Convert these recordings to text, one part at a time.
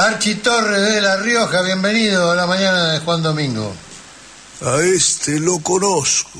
Archi Torres de La Rioja, bienvenido a la mañana de Juan Domingo. A este lo conozco.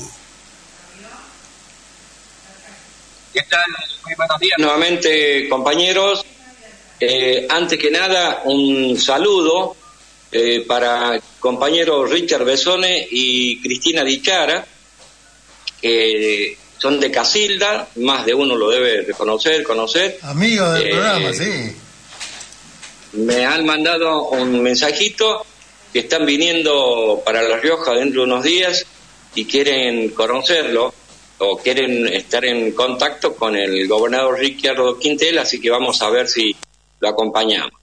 ¿Qué tal? Muy buenos días nuevamente, compañeros. Antes que nada, un saludo para el compañero Richard Besone y Cristina Dichara, que son de Casilda, más de uno lo debe conocer. Amigos del programa, sí. Me han mandado un mensajito que están viniendo para La Rioja dentro de unos días y quieren conocerlo o quieren estar en contacto con el gobernador Ricardo Quintela, así que vamos a ver si lo acompañamos.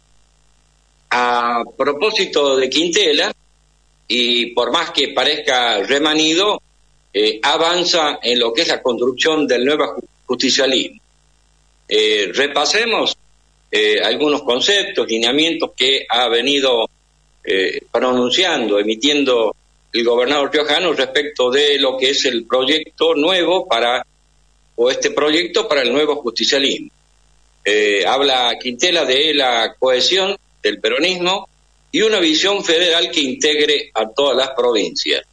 A propósito de Quintela, y por más que parezca remanido, avanza en lo que es la construcción del nuevo justicialismo. Repasemos algunos conceptos, lineamientos que ha venido pronunciando, emitiendo el gobernador riojano respecto de lo que es el proyecto nuevo este proyecto para el nuevo justicialismo. Habla Quintela de la cohesión del peronismo y una visión federal que integre a todas las provincias.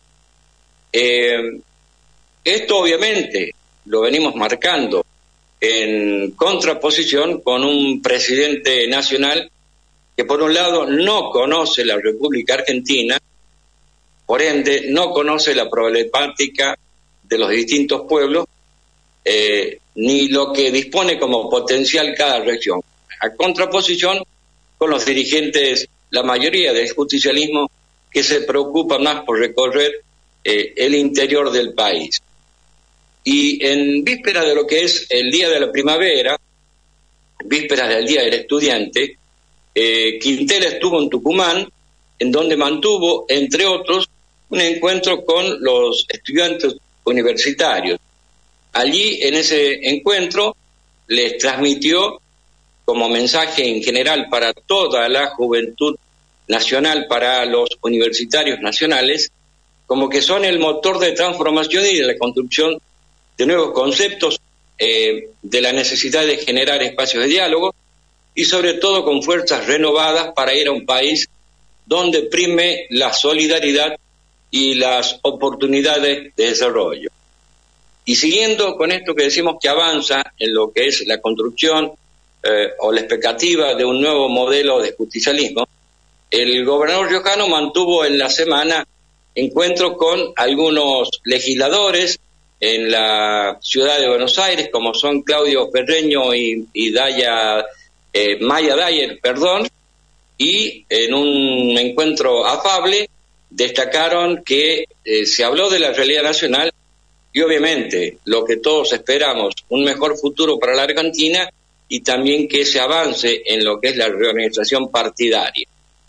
Esto obviamente lo venimos marcando en contraposición con un presidente nacional que por un lado no conoce la República Argentina, por ende no conoce la problemática de los distintos pueblos, ni lo que dispone como potencial cada región. A contraposición con los dirigentes, la mayoría del justicialismo, que se preocupa más por recorrer el interior del país. Y en víspera de lo que es el Día de la Primavera, vísperas del Día del Estudiante, Quintela estuvo en Tucumán, en donde mantuvo, entre otros, un encuentro con los estudiantes universitarios. Allí, en ese encuentro, les transmitió como mensaje en general para toda la juventud nacional, para los universitarios nacionales, como que son el motor de transformación y de la construcción de nuevos conceptos, de la necesidad de generar espacios de diálogo y sobre todo con fuerzas renovadas para ir a un país donde prime la solidaridad y las oportunidades de desarrollo. Y siguiendo con esto que decimos que avanza en lo que es la construcción o la expectativa de un nuevo modelo de justicialismo, el gobernador riojano mantuvo en la semana encuentros con algunos legisladores en la ciudad de Buenos Aires, como son Claudio Ferreño y Maya Dyer, y en un encuentro afable destacaron que se habló de la realidad nacional y obviamente lo que todos esperamos, un mejor futuro para la Argentina y también que se avance en lo que es la reorganización partidaria.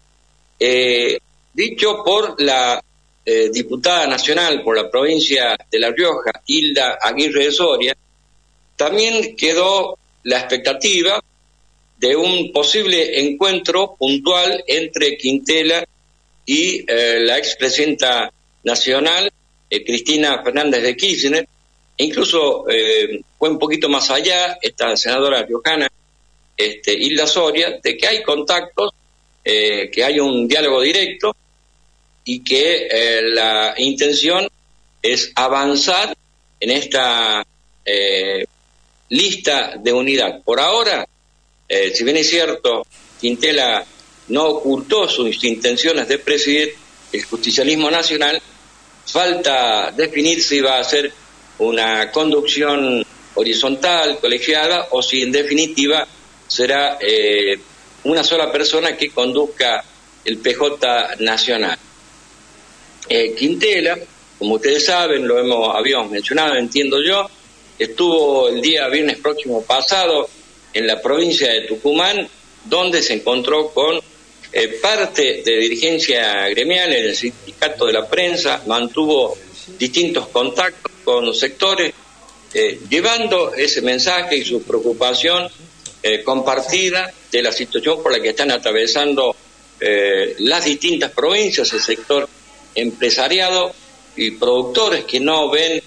Dicho por la diputada nacional por la provincia de La Rioja, Hilda Aguirre de Soria, también quedó la expectativa de un posible encuentro puntual entre Quintela y la expresidenta nacional, Cristina Fernández de Kirchner, e incluso fue un poquito más allá, esta senadora riojana, Hilda Soria, de que hay contactos, que hay un diálogo directo, y que la intención es avanzar en esta lista de unidad. Por ahora, si bien es cierto, Quintela no ocultó sus intenciones de presidir el justicialismo nacional, falta definir si va a ser una conducción horizontal, colegiada, o si en definitiva será una sola persona que conduzca el PJ nacional. Quintela, como ustedes saben, habíamos mencionado, entiendo yo, estuvo el día viernes próximo pasado en la provincia de Tucumán, donde se encontró con parte de dirigencia gremial en el sindicato de la prensa, mantuvo distintos contactos con sectores, llevando ese mensaje y su preocupación compartida de la situación por la que están atravesando las distintas provincias, el sector empresariado y productores que no ven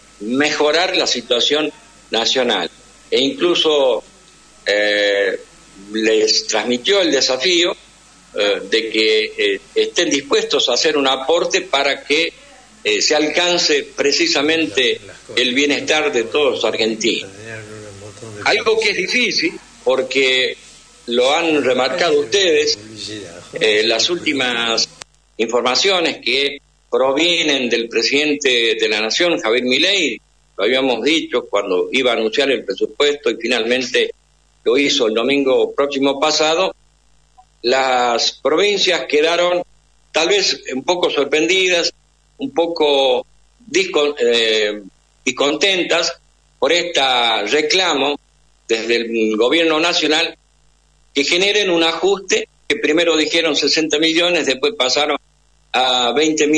mejorar la situación nacional. E incluso les transmitió el desafío de que estén dispuestos a hacer un aporte para que se alcance precisamente el bienestar de todos los argentinos. Algo que es difícil, porque lo han remarcado ustedes, las últimas informaciones que provienen del presidente de la Nación, Javier Milei, lo habíamos dicho cuando iba a anunciar el presupuesto y finalmente lo hizo el domingo próximo pasado. Las provincias quedaron tal vez un poco sorprendidas, un poco discontentas por este reclamo desde el gobierno nacional que generen un ajuste que primero dijeron 60 millones, después pasaron a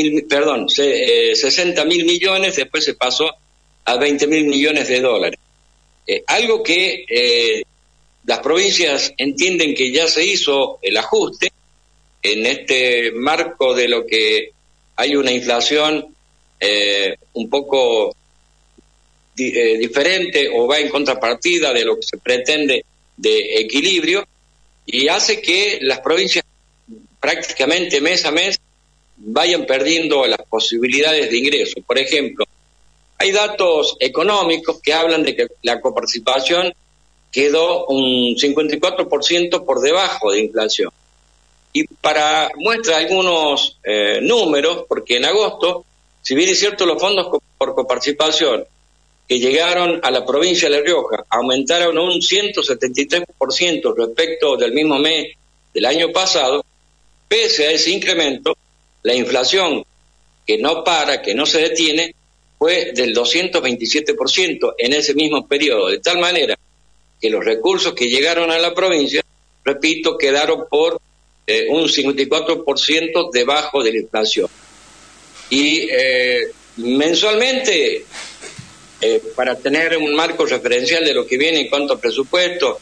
60 mil millones, después se pasó a 20 mil millones de dólares. Algo que las provincias entienden que ya se hizo el ajuste en este marco de lo que hay una inflación un poco diferente o va en contrapartida de lo que se pretende de equilibrio, y hace que las provincias prácticamente mes a mes vayan perdiendo las posibilidades de ingreso. Por ejemplo, hay datos económicos que hablan de que la coparticipación quedó un 54% por debajo de inflación. Y para muestra algunos números, porque en agosto, si bien es cierto los fondos por coparticipación que llegaron a la provincia de La Rioja aumentaron un 173% respecto del mismo mes del año pasado, pese a ese incremento, la inflación que no para, que no se detiene, fue del 227% en ese mismo periodo, de tal manera que los recursos que llegaron a la provincia, repito, quedaron por un 54% debajo de la inflación. Y mensualmente, para tener un marco referencial de lo que viene en cuanto a presupuesto,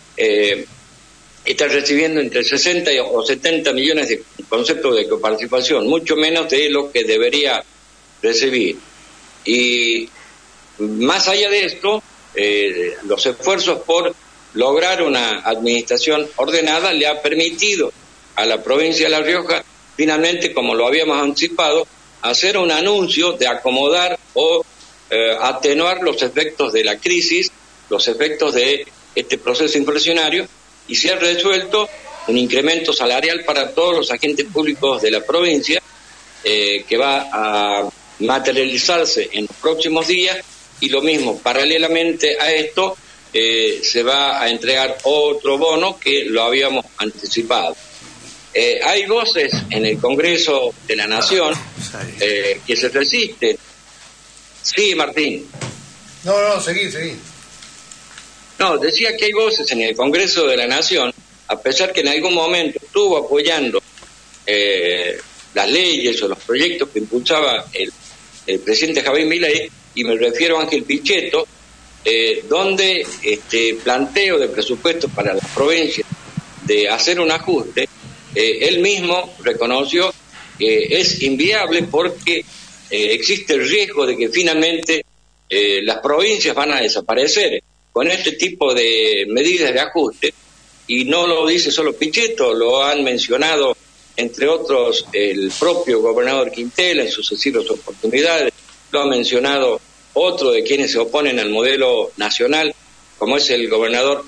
está recibiendo entre 60 o 70 millones de conceptos de coparticipación, mucho menos de lo que debería recibir. Y más allá de esto, los esfuerzos por lograr una administración ordenada le ha permitido a la provincia de La Rioja, finalmente, como lo habíamos anticipado, hacer un anuncio de acomodar o atenuar los efectos de la crisis, los efectos de este proceso inflacionario, y se ha resuelto un incremento salarial para todos los agentes públicos de la provincia, que va a materializarse en los próximos días, y lo mismo, paralelamente a esto, se va a entregar otro bono que lo habíamos anticipado. Hay voces en el Congreso de la Nación que se resisten. Sí, Martín. No, seguí. No, decía que hay voces en el Congreso de la Nación, a pesar que en algún momento estuvo apoyando las leyes o los proyectos que impulsaba el presidente Javier Milei, y me refiero a Ángel Pichetto, donde este planteo de presupuesto para las provincias de hacer un ajuste, él mismo reconoció que es inviable porque existe el riesgo de que finalmente las provincias van a desaparecer con este tipo de medidas de ajuste, y no lo dice solo Pichetto, lo han mencionado entre otros el propio gobernador Quintela en sucesivas oportunidades, lo ha mencionado otro de quienes se oponen al modelo nacional, como es el gobernador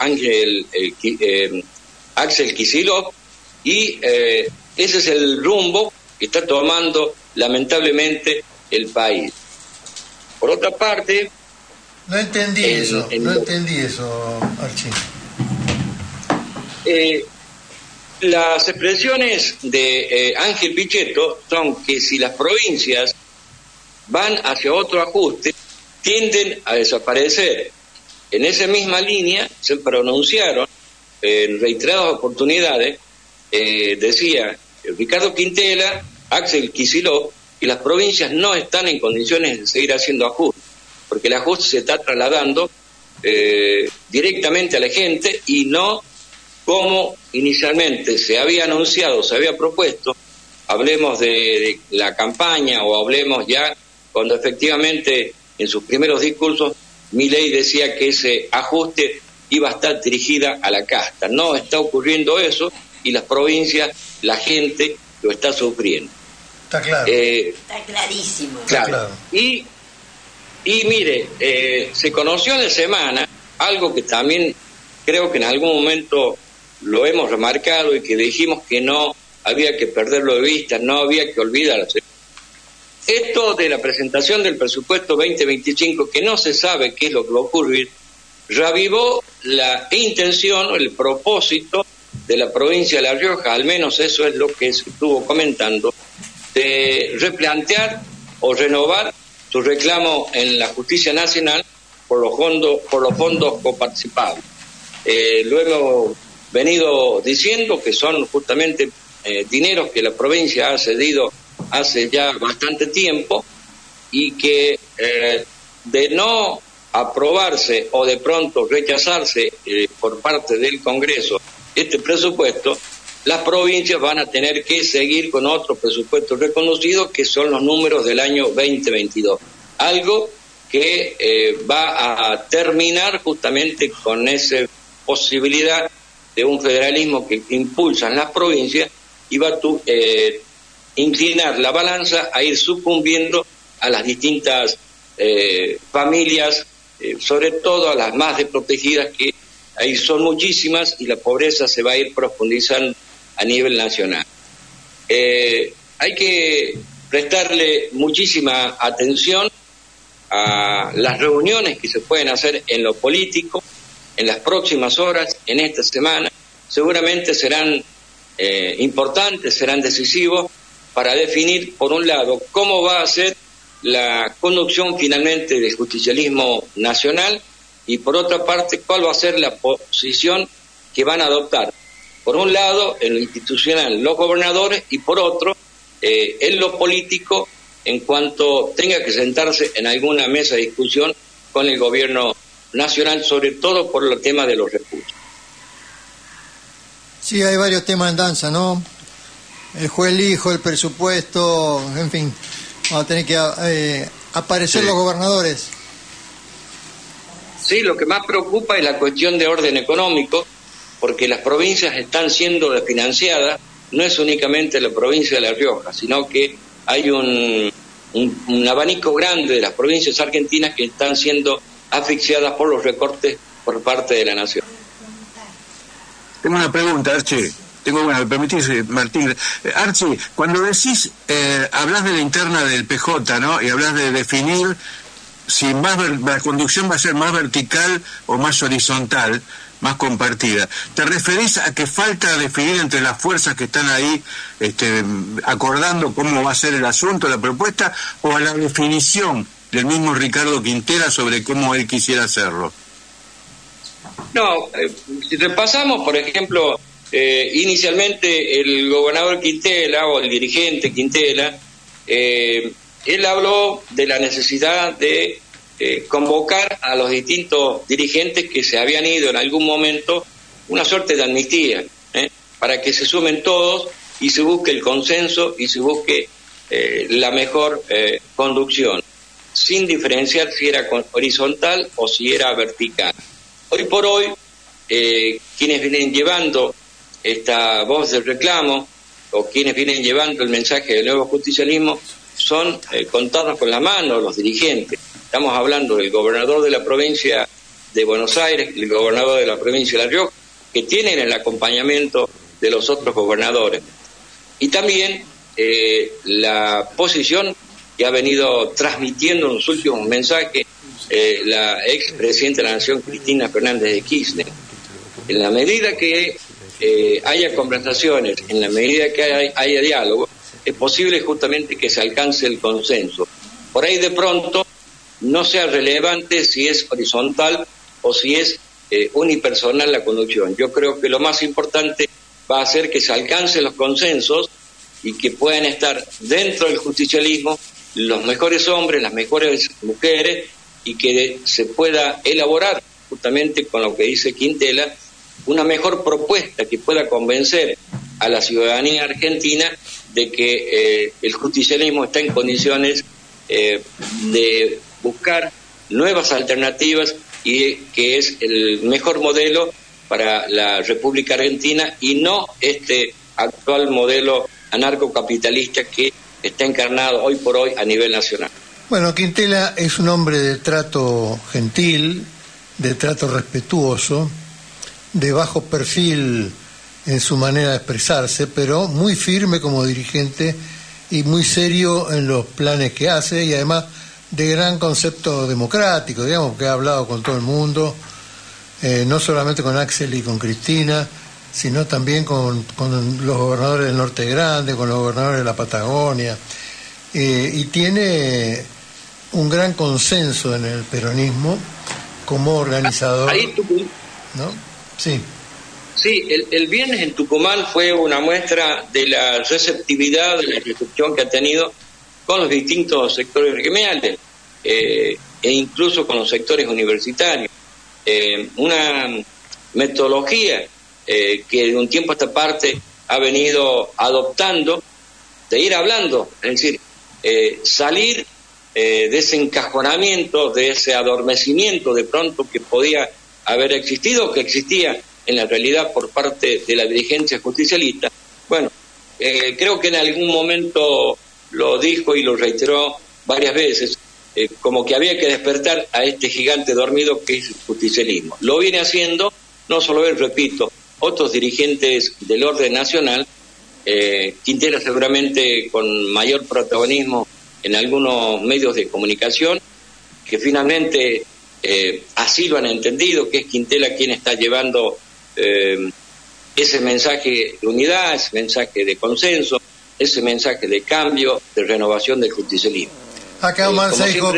Axel Kicillof, y ese es el rumbo que está tomando lamentablemente el país. Por otra parte, no entendí eso, Archie. Las expresiones de Ángel Pichetto son que si las provincias van hacia otro ajuste, tienden a desaparecer. En esa misma línea se pronunciaron en reiteradas oportunidades, decía Ricardo Quintela, Axel Kicillof, que las provincias no están en condiciones de seguir haciendo ajustes, porque el ajuste se está trasladando directamente a la gente y no como inicialmente se había anunciado, se había propuesto, hablemos de la campaña o hablemos ya cuando efectivamente en sus primeros discursos Milei decía que ese ajuste iba a estar dirigida a la casta. No está ocurriendo eso y las provincias, la gente lo está sufriendo. Está claro. Está clarísimo. Claro. Y mire, se conoció en la semana algo que también creo que en algún momento lo hemos remarcado y que dijimos que no había que perderlo de vista, no había que olvidarse. Esto de la presentación del presupuesto 2025, que no se sabe qué es lo que va a ocurrir, reavivó la intención, el propósito de la provincia de La Rioja, al menos eso es lo que se estuvo comentando, de replantear o renovar su reclamo en la justicia nacional por los fondos coparticipables. Lo hemos venido diciendo que son justamente dineros que la provincia ha cedido hace ya bastante tiempo y que de no aprobarse o de pronto rechazarse por parte del Congreso este presupuesto, las provincias van a tener que seguir con otros presupuestos reconocidos que son los números del año 2022. Algo que va a terminar justamente con esa posibilidad de un federalismo que impulsan las provincias y va a inclinar la balanza a ir sucumbiendo a las distintas familias, sobre todo a las más desprotegidas, que ahí son muchísimas y la pobreza se va a ir profundizando a nivel nacional. Hay que prestarle muchísima atención a las reuniones que se pueden hacer en lo político en las próximas horas, en esta semana. Seguramente serán importantes, serán decisivos para definir, por un lado, cómo va a ser la conducción finalmente del justicialismo nacional y, por otra parte, cuál va a ser la posición que van a adoptar. Por un lado, en lo institucional, los gobernadores, y por otro, en lo político, en cuanto tenga que sentarse en alguna mesa de discusión con el gobierno nacional, sobre todo por el tema de los recursos. Sí, hay varios temas en danza, ¿no? El juez elijo, el presupuesto, en fin, van a tener que aparecer los gobernadores. Sí, lo que más preocupa es la cuestión de orden económico, porque las provincias están siendo desfinanciadas, no es únicamente la provincia de La Rioja, sino que hay un abanico grande de las provincias argentinas que están siendo asfixiadas por los recortes por parte de la nación. Tengo una pregunta, Archie. ¿Me permitís, Martín? Archie, cuando decís, hablas de la interna del PJ, ¿no? Y hablas de definir si la conducción va a ser más vertical o más horizontal, más compartida. ¿Te referís a que falta definir entre las fuerzas que están ahí acordando cómo va a ser el asunto, la propuesta, o a la definición del mismo Ricardo Quintela sobre cómo él quisiera hacerlo? No, si repasamos, por ejemplo, inicialmente el gobernador Quintela o el dirigente Quintela, él habló de la necesidad de convocar a los distintos dirigentes que se habían ido en algún momento, una suerte de amnistía, para que se sumen todos y se busque el consenso y se busque la mejor conducción, sin diferenciar si era horizontal o si era vertical. Hoy por hoy, quienes vienen llevando esta voz del reclamo o quienes vienen llevando el mensaje del nuevo justicialismo son contados con la mano los dirigentes. Estamos hablando del gobernador de la provincia de Buenos Aires, el gobernador de la provincia de La Rioja, que tienen el acompañamiento de los otros gobernadores. Y también la posición que ha venido transmitiendo en los últimos mensajes la expresidenta de la Nación, Cristina Fernández de Kirchner. En la medida que haya conversaciones, en la medida que haya diálogo, es posible justamente que se alcance el consenso. Por ahí de pronto no sea relevante si es horizontal o si es unipersonal la conducción. Yo creo que lo más importante va a ser que se alcancen los consensos y que puedan estar dentro del justicialismo los mejores hombres, las mejores mujeres, y que se pueda elaborar, justamente con lo que dice Quintela, una mejor propuesta que pueda convencer a la ciudadanía argentina de que el justicialismo está en condiciones de buscar nuevas alternativas y que es el mejor modelo para la República Argentina y no este actual modelo anarcocapitalista que está encarnado hoy por hoy a nivel nacional. Bueno, Quintela es un hombre de trato gentil, de trato respetuoso, de bajo perfil en su manera de expresarse, pero muy firme como dirigente y muy serio en los planes que hace, y además de gran concepto democrático, digamos, que ha hablado con todo el mundo, no solamente con Axel y con Cristina, sino también con los gobernadores del Norte Grande, con los gobernadores de la Patagonia, y tiene un gran consenso en el peronismo como organizador. Ahí ¿no? Sí. Sí, el viernes en Tucumán fue una muestra de la receptividad, de la recepción que ha tenido con los distintos sectores gremiales e incluso con los sectores universitarios. Una metodología que de un tiempo a esta parte ha venido adoptando, de ir hablando, es decir, salir de ese encajonamiento, de ese adormecimiento de pronto que podía haber existido, que existía en la realidad por parte de la dirigencia justicialista. Bueno, creo que en algún momento lo dijo y lo reiteró varias veces, como que había que despertar a este gigante dormido que es el justicialismo. Lo viene haciendo, no solo él, repito, otros dirigentes del orden nacional, Quintela seguramente con mayor protagonismo en algunos medios de comunicación, que finalmente así lo han entendido, que es Quintela quien está llevando ese mensaje de unidad, ese mensaje de consenso, ese mensaje de cambio, de renovación del justicialismo. Acá Omar Seijo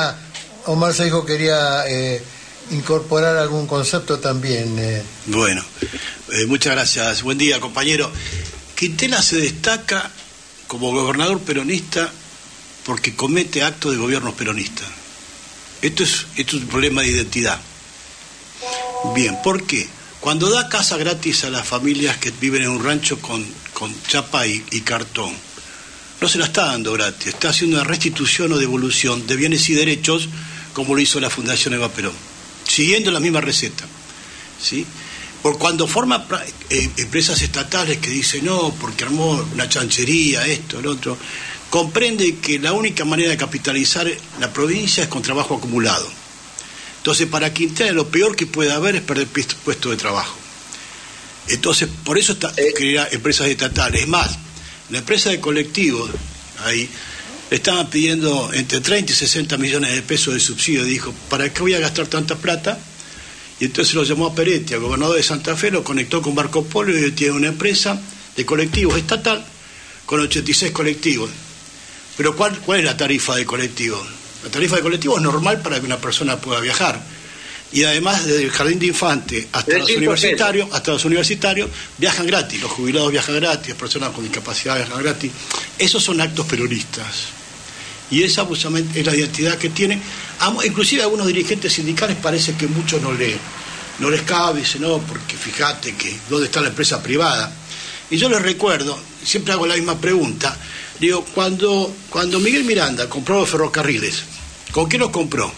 quería incorporar algún concepto también. Bueno, muchas gracias. Buen día, compañero. Quintela se destaca como gobernador peronista porque comete actos de gobiernos peronistas. Esto es un problema de identidad. Bien, ¿por qué? Cuando da casa gratis a las familias que viven en un rancho con chapa y cartón, no se la está dando gratis, está haciendo una restitución o devolución de bienes y derechos como lo hizo la Fundación Eva Perón, siguiendo la misma receta, ¿sí? Por cuando forma empresas estatales que dicen no, porque armó una chanchería, esto, lo otro, comprende que la única manera de capitalizar la provincia es con trabajo acumulado. Entonces, para Quintela lo peor que puede haber es perder puesto de trabajo. Entonces, por eso crea empresas estatales. Es más, la empresa de colectivos, ahí, le estaban pidiendo entre 30 y 60 millones de pesos de subsidio. Dijo, ¿para qué voy a gastar tanta plata? Y entonces lo llamó a Peretti, al gobernador de Santa Fe, lo conectó con Marco Polo y tiene una empresa de colectivos estatal con 86 colectivos. Pero ¿cuál es la tarifa de colectivos? La tarifa de colectivo es normal para que una persona pueda viajar. Y además, desde el jardín de infantes hasta los universitarios viajan gratis. Los jubilados viajan gratis, las personas con discapacidad viajan gratis. Esos son actos peronistas. Y esa justamente es la identidad que tiene. Inclusive a algunos dirigentes sindicales parece que muchos no les cabe, dicen, no, porque fíjate que dónde está la empresa privada. Y yo les recuerdo, siempre hago la misma pregunta. Digo, cuando Miguel Miranda compró los ferrocarriles, ¿con qué los compró?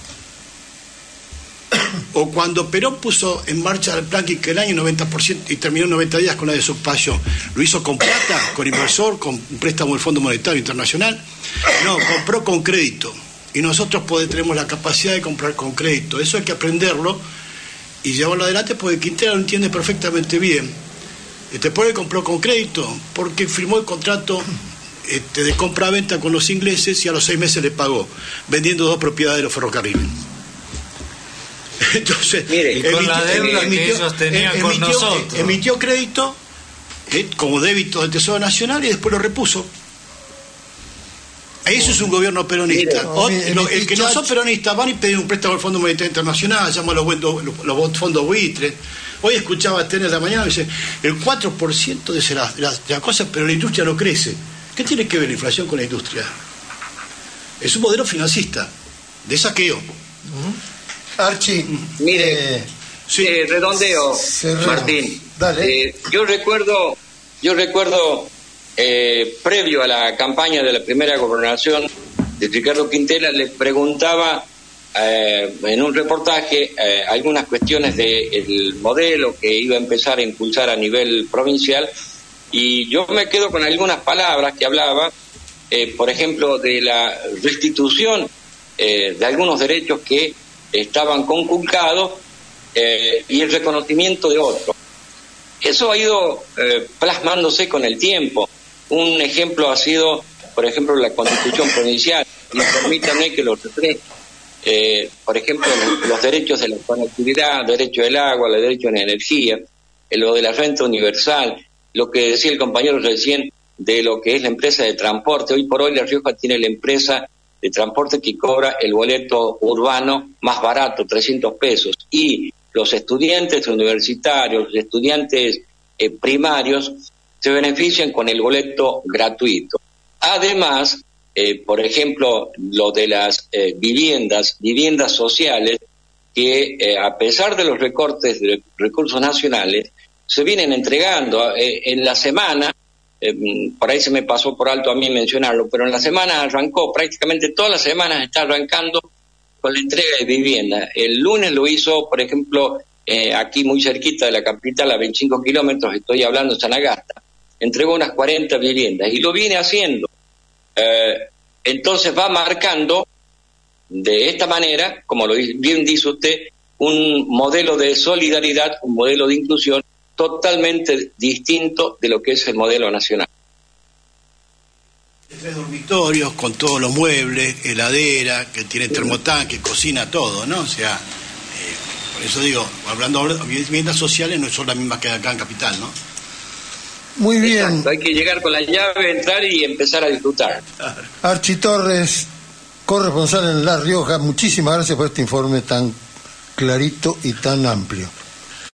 O cuando Perón puso en marcha el plan quinquenal 90% y terminó en 90 días con la desocupación, ¿lo hizo con plata, con inversor, con un préstamo del Fondo Monetario Internacional? No, compró con crédito. Y nosotros tenemos la capacidad de comprar con crédito. Eso hay que aprenderlo y llevarlo adelante porque Quintela lo entiende perfectamente bien. Porque compró con crédito, porque firmó el contrato de compra-venta con los ingleses y a los 6 meses le pagó, vendiendo 2 propiedades de los ferrocarriles. Entonces, mire, y con la deuda que ellos tenían con nosotros. Emitió crédito como débito del Tesoro Nacional y después lo repuso. Eso es un gobierno peronista. El que no son peronistas van y piden un préstamo al Fondo Monetario Internacional, llaman los fondos buitres. Hoy escuchaba a Tener de la mañana y dice, el 4% de la cosa, pero la industria no crece. ¿Qué tiene que ver la inflación con la industria? Es un modelo financista, de saqueo. Archie, mire, redondeo, Martín. Dale. Yo recuerdo previo a la campaña de la primera gobernación de Ricardo Quintela, le preguntaba en un reportaje algunas cuestiones del modelo que iba a empezar a impulsar a nivel provincial, y yo me quedo con algunas palabras que hablaba, por ejemplo, de la restitución de algunos derechos que estaban conculcados y el reconocimiento de otros. Eso ha ido plasmándose con el tiempo. Un ejemplo ha sido, por ejemplo, la Constitución provincial, y permítanme que lo refresque. Por ejemplo, los derechos de la conectividad, derecho del agua, el derecho a la energía, lo de la renta universal, lo que decía el compañero recién de lo que es la empresa de transporte. Hoy por hoy La Rioja tiene la empresa de transporte que cobra el boleto urbano más barato, 300 pesos, y los estudiantes universitarios, los estudiantes primarios se benefician con el boleto gratuito. Además, por ejemplo, lo de las viviendas sociales, que a pesar de los recortes de recursos nacionales, se vienen entregando. En la semana, por ahí se me pasó por alto a mí mencionarlo, pero en la semana arrancó, prácticamente todas las semanas está arrancando con la entrega de vivienda. El lunes lo hizo, por ejemplo, aquí muy cerquita de la capital, a 25 kilómetros, estoy hablando de San Agasta, entregó unas 40 viviendas y lo viene haciendo. Entonces va marcando de esta manera, como lo bien dice usted, un modelo de solidaridad, un modelo de inclusión totalmente distinto de lo que es el modelo nacional. 3 dormitorios con todos los muebles, heladera, que tiene termotanque, cocina, todo, ¿no? O sea, por eso digo, hablando de viviendas sociales, no son las mismas que acá en Capital, ¿no? Muy bien. Exacto, hay que llegar con la llave, entrar y empezar a disfrutar. Archi Torres, corresponsal en La Rioja, muchísimas gracias por este informe tan clarito y tan amplio.